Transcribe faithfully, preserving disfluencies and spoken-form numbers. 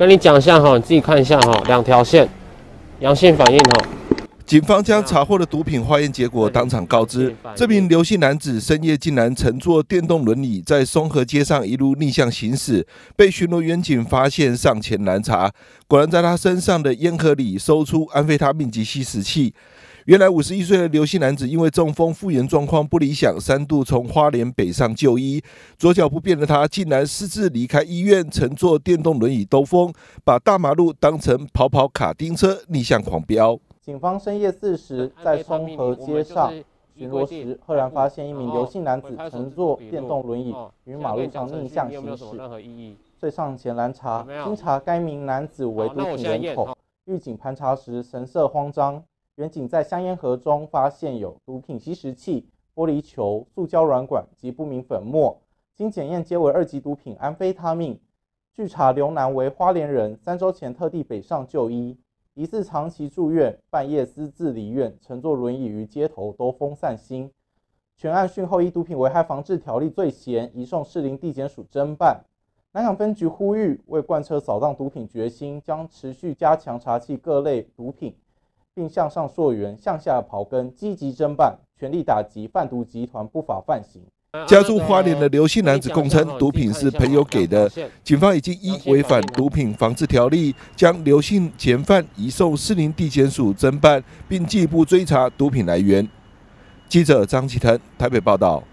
跟你讲一下哈，你自己看一下哈，两条线，阳性反应哈。 警方将查获的毒品化验结果当场告知，这名刘姓男子深夜竟然乘坐电动轮椅在松河街上一路逆向行驶，被巡逻员警发现上前拦查，果然在他身上的烟盒里搜出安非他命及吸食器。原来五十一岁的刘姓男子因为中风复原状况不理想，三度从花莲北上就医，左脚不便的他竟然私自离开医院，乘坐电动轮椅兜风，把大马路当成跑跑卡丁车，逆向狂飙。 警方深夜四时在松河街上巡逻时，赫然发现一名刘姓男子乘坐电动轮椅于马路上逆向行驶，遂上前拦查。经查，该名男子为毒品人口。狱警盘查时神色慌张，员警在香烟盒中发现有毒品吸食器、玻璃球、塑胶软管及不明粉末，经检验皆为二级毒品安非他命。据查，刘男为花莲人，三周前特地北上就医。 疑似长期住院，半夜私自离院，乘坐轮椅于街头兜风散心。全案讯后依毒品危害防治条例罪嫌，移送士林地检署侦办。南港分局呼吁，为贯彻扫荡毒品决心，将持续加强查缉各类毒品，并向上溯源、向下刨根，积极侦办，全力打击贩毒集团不法犯行。 家住花莲的刘姓男子供称，毒品是朋友给的。警方已经依违反毒品防治条例，将刘姓嫌犯移送士林地检署侦办，并进一步追查毒品来源。记者张启腾台北报道。